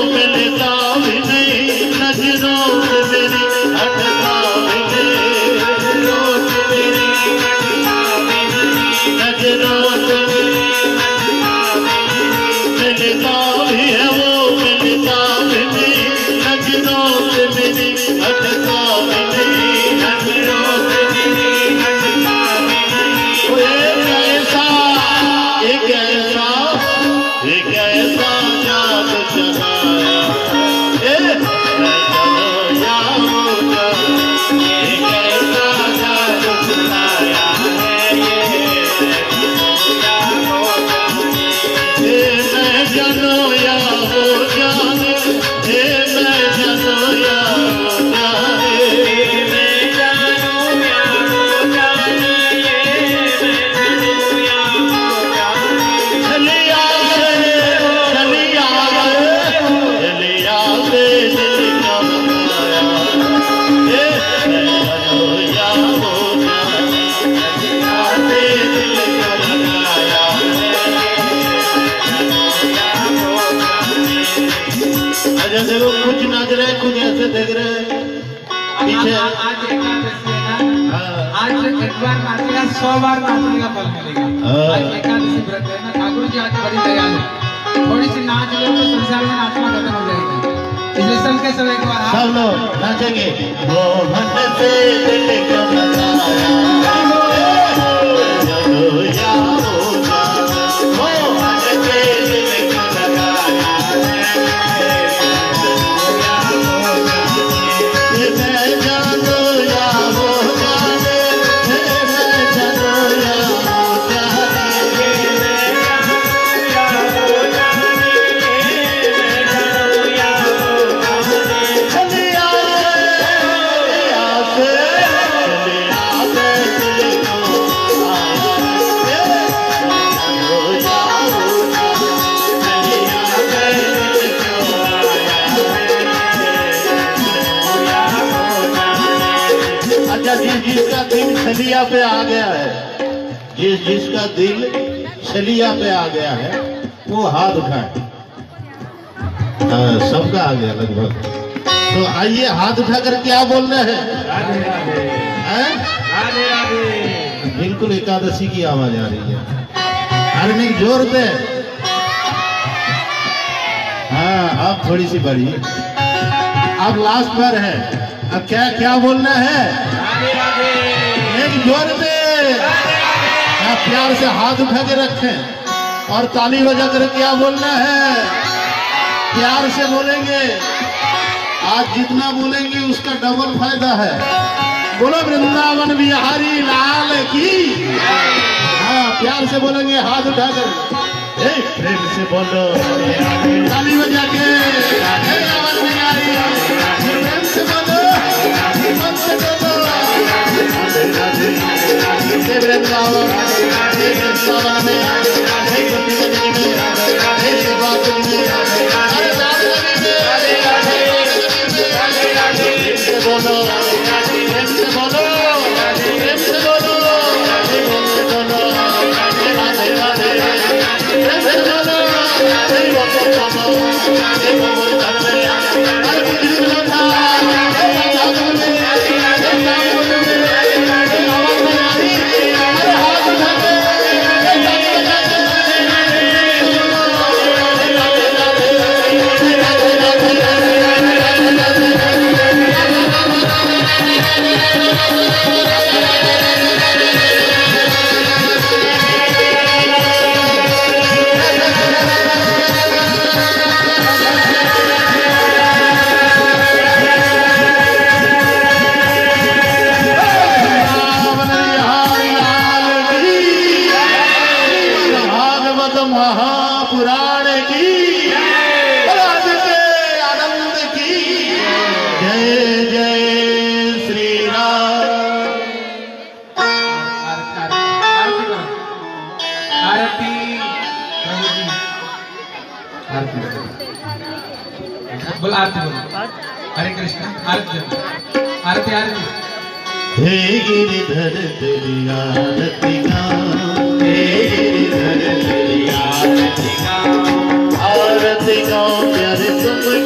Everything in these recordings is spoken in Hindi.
मिलता भी नहीं, नजरों से मेरी हटता भी नहीं, नजरों से मेरी हटता भी नहीं, नजरों से मेरी मिलता भी है वो, मिलता भी नहीं, नजरों से मेरी हटता भी नहीं, नजरों से मेरी हटता भी नहीं। एक ऐसा जान चलाया, एक ऐसा जान चलाया है ये मैं जानो या हो जाने, हे मैं जानो या हो जाने, मैं जानो या हो जाने, ये मैं जानो या हो जाने। चलिया से दिल का बनाया, ये मैं जानो या हो जाने, चलिया से दिल का बनाया है। अच्छा देखो, कुछ नाच रहे, कुछ ऐसे देख रहे पीछे। आज एकादशी है ना, आज एक बार नाचेगा 100 बार नाचने का फल मिलेगा। आज एकादशी व्रत है ना, ठाकुर जी आज बड़ी दया है, थोड़ी सी नाच लो तो संसार में नाचना खत्म हो जाएगा। इसलिए सबके सब एक बार सब लोग नाचेंगे। वो मन से दिल को लगाया, जानो या हो जाने, वो मन से दिल को लगाया, मैं जानो या हो जाने, मैं जानो या हो जाने, मैं जानो या हो जाने, मैं जानो या हो जाने। चलिया से दिल को आया, जानो या हो जाने, चलिया से दिल को आया, अच्छा जिसका दिल छलिया पे आ गया है, जिसका दिल छलिया पे आ गया है वो हाथ उठाए। सबका आ गया लगभग, तो आइए हाथ उठाकर क्या बोल रहे हैं? राधे राधे। बिल्कुल एकादशी की आवाज आ रही है, अरे नहीं जोर पे। हाँ अब थोड़ी सी बढ़ी, अब लास्ट पर है। अब क्या क्या बोलना है? एक जोर पे प्यार से हाथ उठा के रखें और ताली बजा कर क्या बोलना है? प्यार से बोलेंगे। आज जितना बोलेंगे उसका डबल फायदा है। बोलो वृंदावन बिहारी लाल की। हाँ प्यार से बोलेंगे, हाथ उठाकर प्रेम से बोलो, ताली बजा के प्रेम से बोलो, मन से बोलो। वृंदावन में बोलो, प्रेम से बोलो, प्रेम से बोलो, राधे राधे, प्रेम से बोलो, महापुराण की, आनंद की जय जय श्री राम। आरती प्रभु जी, आरती बोल, आरती बोल, हरे कृष्ण, आरती आरती आरती। हे गिरिधर तेरी आरती गाऊं, हे गिरिधर तेरी आरती गाऊं, आरती गाऊं प्यारे तुम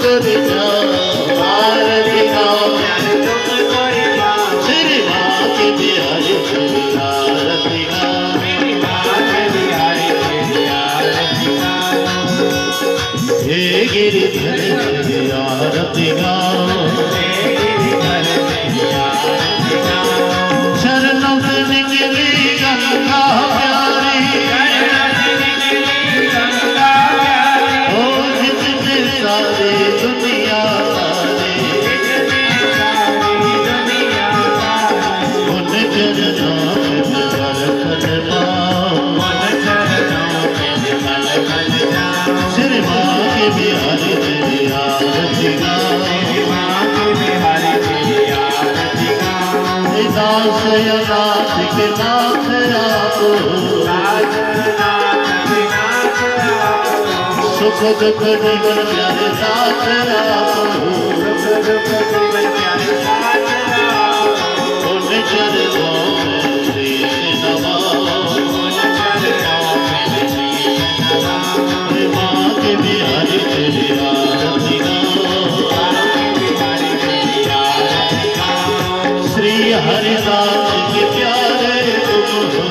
गिरधर तेरी आरती गाओ, चरणों से निकली गंगा प्यारी, ओ जितने सारी दुनिया उन चरणों में बरकत पाओ, श्री माँ के बिहारी तेरी आरती गाओ, दास अनाथ के नाथ आप, सुख दुख जीवन प्यारे साथ आप, उन चरणों में शीश नवाओ, माँ के बिहारी तेरी आरती गाओ, श्री हरिदास के प्यारे तुम हो,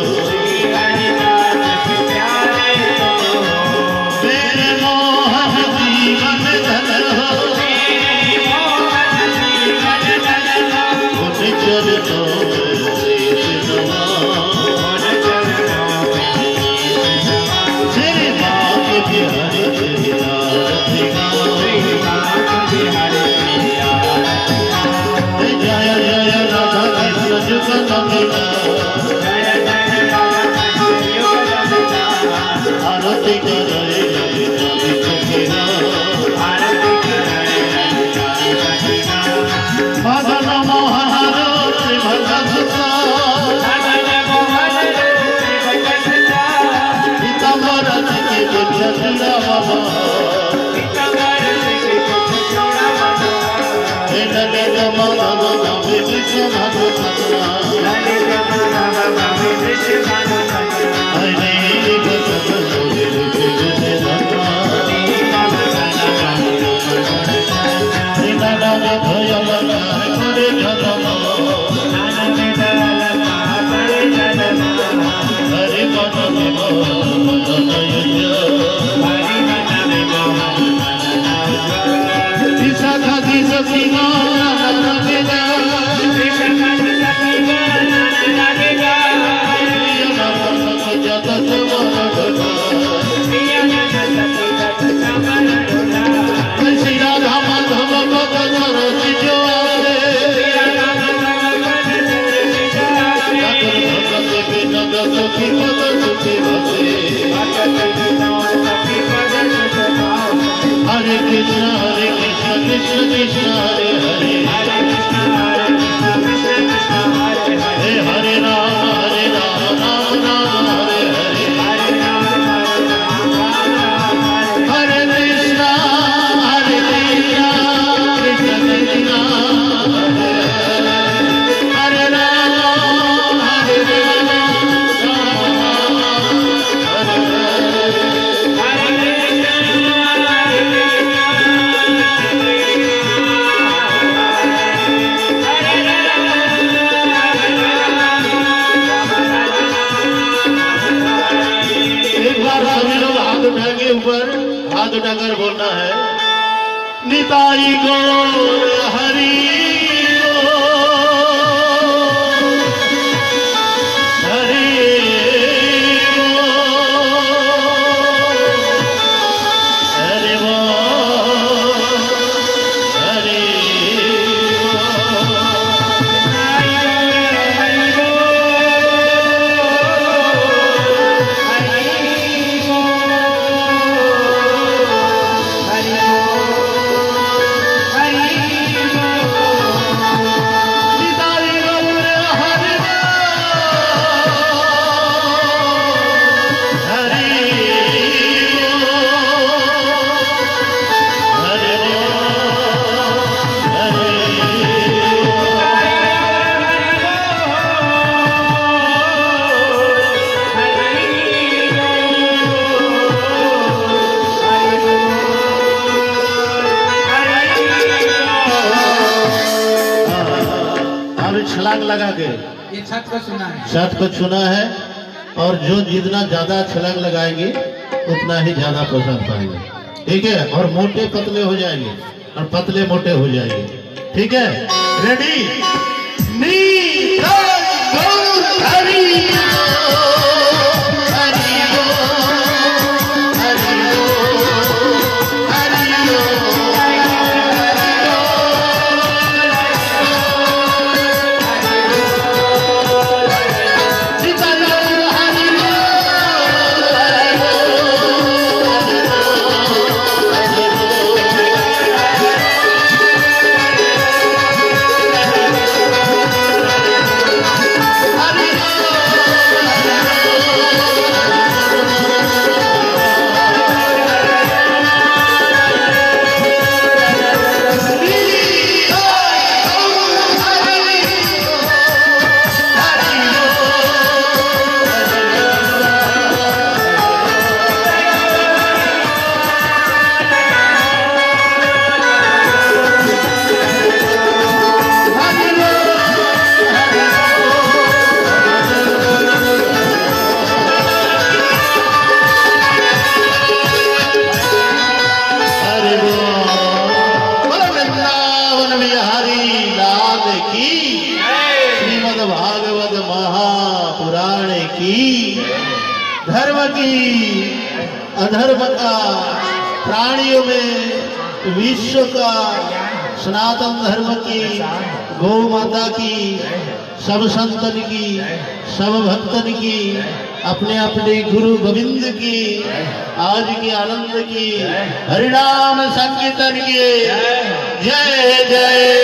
मेरे मोहन जीवन धन हो, उन चरणों में शीश नवाओ, श्री माँ के बिहारी तेरी आरती गाओ, जय जय राधा कृष्ण जुग नंदना, आरती करे कवि सखीना, मदन मोहन श्री भगत पीताम्बर के चूड़ा बाबा, हरे कृष्ण कृष्ण कृष्ण हरे हरे, हे हरे राम राम राम हरे हरे, हरे कृष्ण कृष्ण कृष्ण हरे हरे, हरे राम हरे राम हरे ऊपर हाथ उठाकर बोलना है, निताई गौर हरि हरि हरि हरि छलांग लगा के ये छत को छूना है, छत को छूना है, और जो जितना ज्यादा छलांग लगाएंगे उतना ही ज्यादा पसंद पाएंगे। ठीक है, और मोटे पतले हो जाएंगे और पतले मोटे हो जाएंगे। ठीक है, रेडी? भागवत महापुराण की, धर्म की, अधर्म का, प्राणियों में विश्व का, सनातन धर्म की, गौ माता की, सब संतन की, सब भक्तन की, अपने अपने गुरु गोविंद की, आज की आनंद की, हरिनाम संकीर्तन की, जय जय